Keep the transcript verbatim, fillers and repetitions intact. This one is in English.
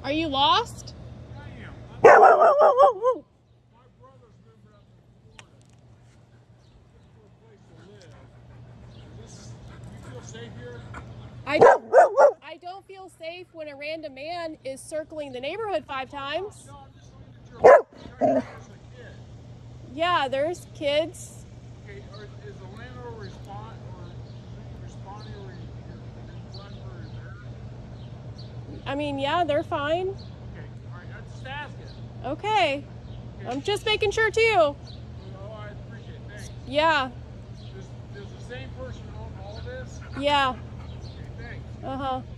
Are you lost? I am. My brother's moving up from Florida. Looking for a place to live. Is this, you feel safe here? I don't, I don't feel safe when a random man is circling the neighborhood five times. No, I'm just looking at your trying to catch a kid. Yeah, there's kids. Okay, or is the landlord respond or responding or your son or your I mean, yeah, they're fine. Okay, all right, I'm just asking. Okay. Okay. I'm just making sure too. Oh, I appreciate it. Thanks. Yeah. Does, does the same person own all this? Yeah. Okay, thanks. Uh-huh.